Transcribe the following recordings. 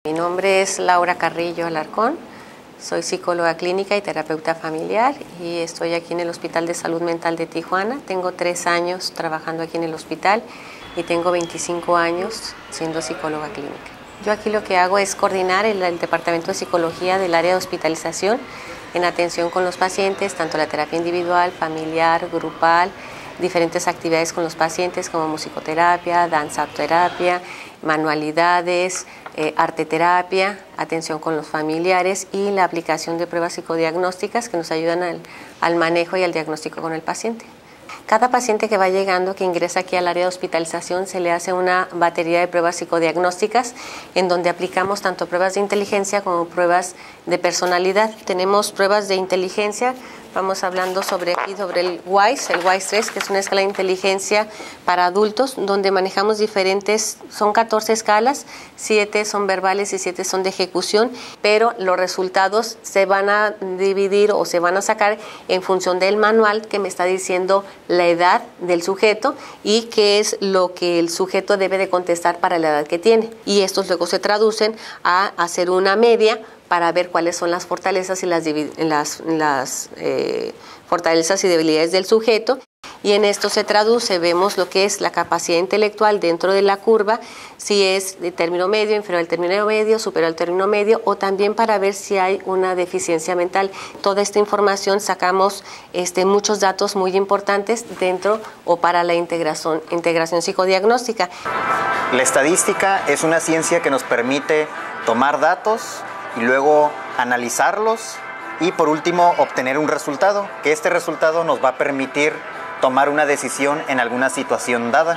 Mi nombre es Laura Carrillo Alarcón, soy psicóloga clínica y terapeuta familiar y estoy aquí en el Hospital de Salud Mental de Tijuana. Tengo 3 años trabajando aquí en el hospital y tengo 25 años siendo psicóloga clínica. Yo aquí lo que hago es coordinar el departamento de psicología del área de hospitalización en atención con los pacientes, tanto la terapia individual, familiar, grupal, diferentes actividades con los pacientes como musicoterapia, danzaterapia, manualidades, arteterapia, atención con los familiares y la aplicación de pruebas psicodiagnósticas que nos ayudan al manejo y al diagnóstico con el paciente. Cada paciente que va llegando, que ingresa aquí al área de hospitalización, se le hace una batería de pruebas psicodiagnósticas en donde aplicamos tanto pruebas de inteligencia como pruebas de personalidad. Tenemos pruebas de inteligencia. Vamos hablando sobre el WISE, el WISE 3, que es una escala de inteligencia para adultos, donde manejamos diferentes, son 14 escalas, 7 son verbales y 7 son de ejecución, pero los resultados se van a dividir o se van a sacar en función del manual que me está diciendo la edad del sujeto y qué es lo que el sujeto debe de contestar para la edad que tiene. Y estos luego se traducen a hacer una media para ver cuáles son las fortalezas y las fortalezas y debilidades del sujeto. Y en esto se traduce, vemos lo que es la capacidad intelectual dentro de la curva, si es de término medio, inferior al término medio, superior al término medio, o también para ver si hay una deficiencia mental. Toda esta información sacamos muchos datos muy importantes dentro o para la integración psicodiagnóstica. La estadística es una ciencia que nos permite tomar datos y luego analizarlos y por último obtener un resultado, que este resultado nos va a permitir tomar una decisión en alguna situación dada.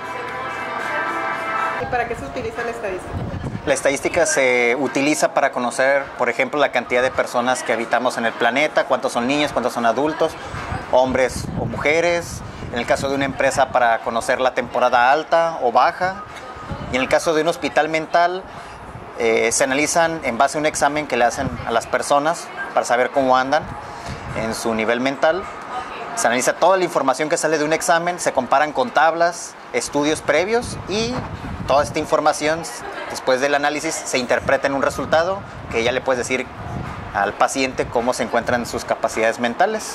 ¿Y para qué se utiliza la estadística? La estadística se utiliza para conocer, por ejemplo, la cantidad de personas que habitamos en el planeta, cuántos son niños, cuántos son adultos, hombres o mujeres, en el caso de una empresa para conocer la temporada alta o baja, y en el caso de un hospital mental, se analizan en base a un examen que le hacen a las personas para saber cómo andan en su nivel mental. Se analiza toda la información que sale de un examen, se comparan con tablas, estudios previos y toda esta información, después del análisis, se interpreta en un resultado que ya le puedes decir al paciente cómo se encuentran sus capacidades mentales.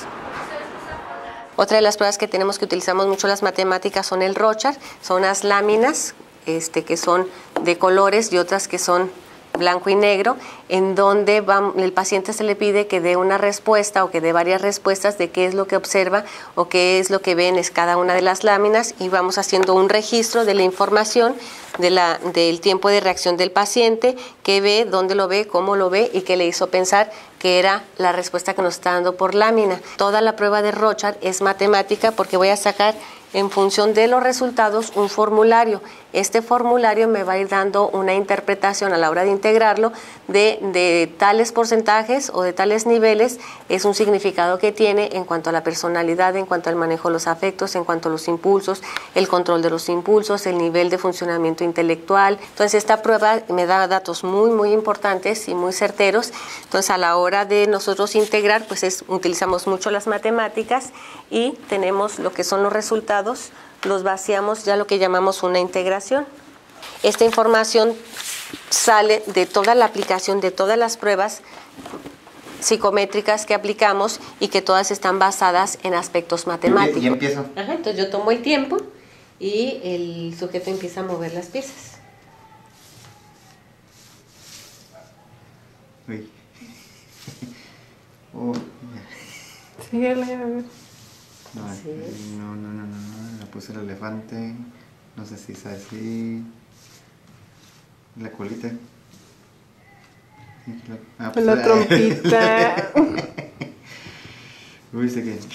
Otra de las pruebas que tenemos que utilizamos mucho las matemáticas son el Rorschach, son unas láminas que son de colores y otras que son blanco y negro, en donde el paciente se le pide que dé una respuesta o que dé varias respuestas de qué es lo que observa o qué es lo que ve en cada una de las láminas, y vamos haciendo un registro de la información del tiempo de reacción del paciente, qué ve, dónde lo ve, cómo lo ve y qué le hizo pensar que era la respuesta que nos está dando por lámina. Toda la prueba de Rorschach es matemática porque voy a sacar en función de los resultados un formulario. Este formulario me va a ir dando una interpretación a la hora de integrarlo de tales porcentajes o de tales niveles, es un significado que tiene en cuanto a la personalidad, en cuanto al manejo de los afectos, en cuanto a los impulsos, el control de los impulsos, el nivel de funcionamiento intelectual. Entonces esta prueba me da datos muy muy importantes y muy certeros. Entonces a la hora de nosotros integrar, pues utilizamos mucho las matemáticas y tenemos lo que son los resultados, los vaciamos ya lo que llamamos una integración. Esta información sale de toda la aplicación de todas las pruebas psicométricas que aplicamos y que todas están basadas en aspectos matemáticos. Y empiezo. Ajá, entonces yo tomo el tiempo y el sujeto empieza a mover las piezas. Uy. Oh, Síguele, a ver. No, le puse el elefante, no sé si es así, la colita. La trompita. Uy, sé que...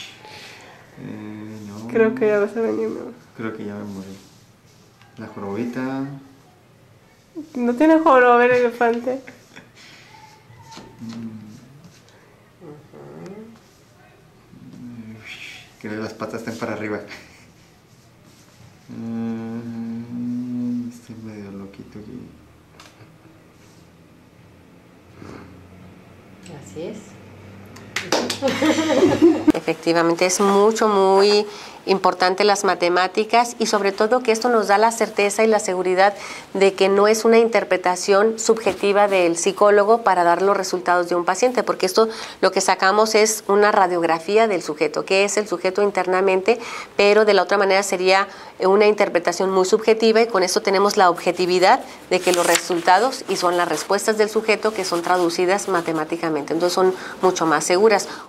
no. Creo que ya vas a venir, ¿no? Creo que ya me morí. La jorobita. No tiene joroba el elefante. Que las patas estén para arriba. Estoy medio loquito aquí. Así es. Efectivamente, es muy importante las matemáticas y sobre todo que esto nos da la certeza y la seguridad de que no es una interpretación subjetiva del psicólogo para dar los resultados de un paciente, porque esto lo que sacamos es una radiografía del sujeto, que es el sujeto internamente, pero de la otra manera sería una interpretación muy subjetiva y con esto tenemos la objetividad de que los resultados y son las respuestas del sujeto que son traducidas matemáticamente, entonces son mucho más seguras.